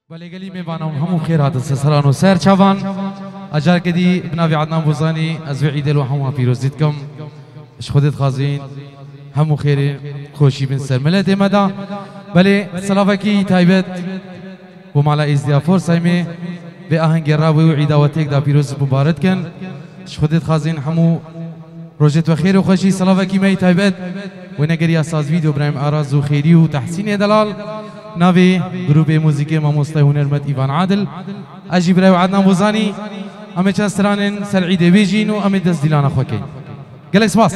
ولی گلی میبانم همو خیرات سران و سر چوان اجر کدی بناوی عدنان بوزانی از عید و همو پیروزیت کم اش خودت خازین همو خیر خوشی بن سر ملت مدا ولی سلافکی تایبت و مالا ازدیافور سایمه به آهنگ راوی و عید و تک دا پیروز مبارک کن اش خودت خازین همو روزت و خیر و خوشی سلافکی می تایبت و نگری اساس ویدیو برایم آراز و خیری و تحسین دلال ناوی گروپ موسیقی ماموستای هنرمند ایوان عادل اجی برای عدنان بوزانی امی چسترانن سر عید بیجین و امی دست دیلان خوکین گل اسپاس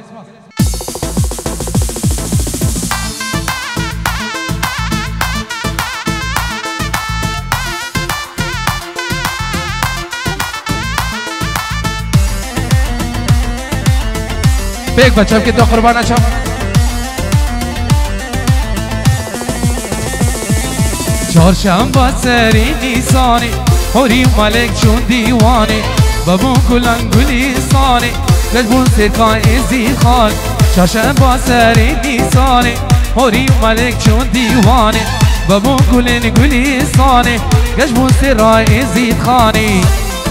بیگ بچم که تو قربان اچم چهارشنبه سری نیسانی حوری ملک چون دیوانی بابون کلان گلیسانی گجبون سرکان ازی خان چهارشنبه سری نیسانی حوری ملک چون دیوانی بابون کلان گلیسانی گجبون سرکان ازی خانی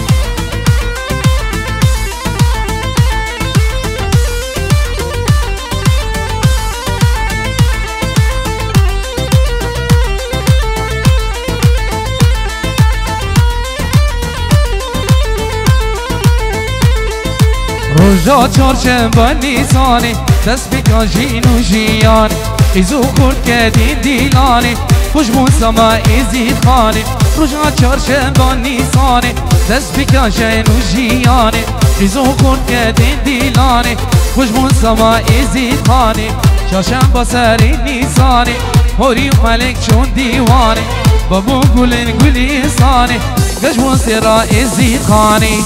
روزا چهارشنبه نیسانی دست بکن جین و جیانی ایزو خورد کردین دیلانی خوشبون سما ازید خانی روزا چهارشنبه نیسانی دست بکن جین و جیانی ایزو خورد کردین دیلانی خوشبون سما ازید خانی چهارشنبه سری نیسانی حوری ملک چون دیوانی بابو گلن گلیسانی گشبون سرا ازید خانی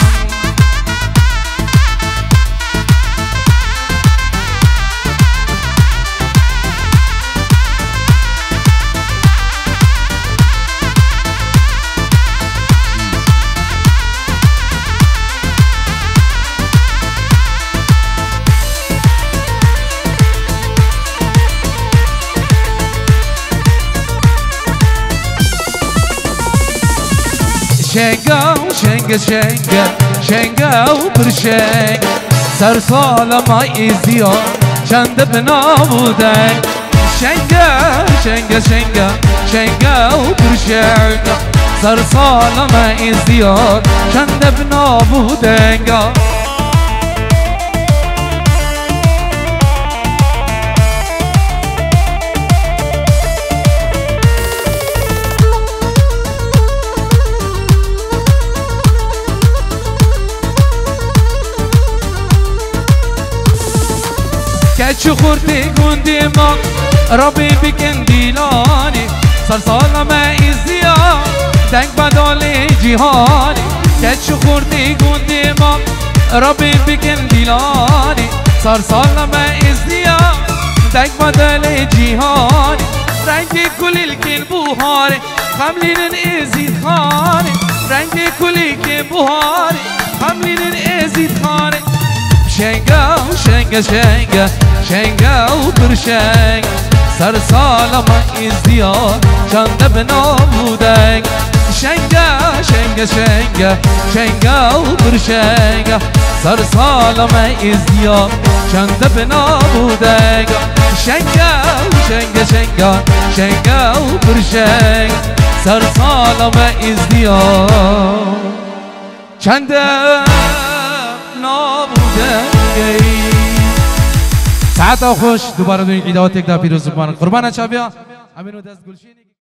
شنگا و شنگ شنگا شنگا و برشنگ سر سال ما ایزیا چند بنا بودن شنگا شنگا شنگا شنگا و برشنگ سر سال ما ایزیا چند بنا بودن کچو خورتی گوندی ما ربی بکن دیلانی سر سال ما ایزیا دنگ بدال جیهانی کچو خورتی گوندی ما ربی بکن دیلانی سر سال ما ایزیا دنگ بدال جیهانی رنگ کلیل کن بوهاری خملین ایزید خانی رنگ کلیل کن بوهاری خملین ایزید خانی شنگا و شنگا شنگا شنگا و برشنگ سر سال ما ازدیار چند بنا بودنگ شنگا شنگا شنگا شنگا و برشنگ سر سال ما ازدیار چند بنا بودنگ شنگا شنگا شنگا شنگا و برشنگ سر سال ما ازدیار چند ساعت خوش دوباره دوی عیدات یک دا پیروز قربان چابیا امینو دست گلشینی